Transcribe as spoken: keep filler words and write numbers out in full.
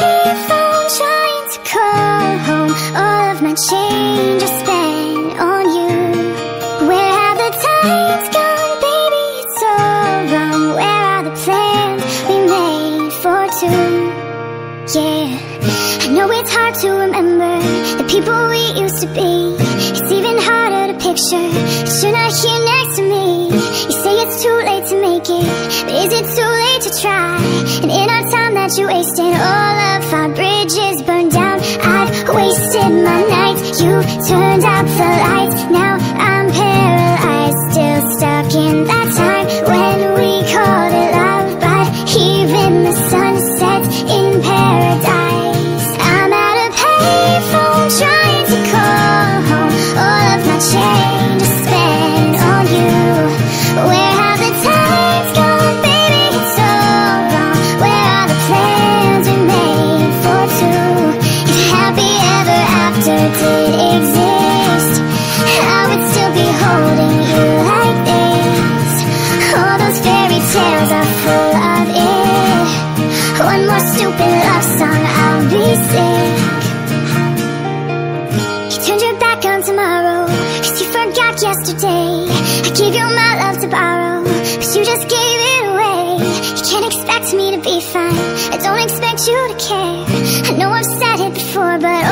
payphone trying to call home. All of my change I spent on you. Where have the times gone, baby? It's all wrong. Where are the plans we made for two? Yeah, I know it's hard to remember the people we used to be. It's even harder to picture that you're not here next to me. You say it's too late to make it, but is it too late to try? And in our time that you wasted, all of our bridges burned down. I've wasted my nights, you turned out the lights. Now I'm paralyzed, still stuck in that time when we called it love. But even the sun sets in paradise. I'm at a payphone trying to call home. All of my change is spent on you. Where have the times gone, baby? It's all wrong. Where are the plans we made for two? If happy ever after did exist, I would still be holding you like this. All those fairy tales are full of it. One more stupid love song, I'll be sick. You turned your back on tomorrow, cause you forgot yesterday. I gave you my love to borrow, but you just gave it away. You can't expect me to be fine, I don't expect you to care. I know I've said it before, but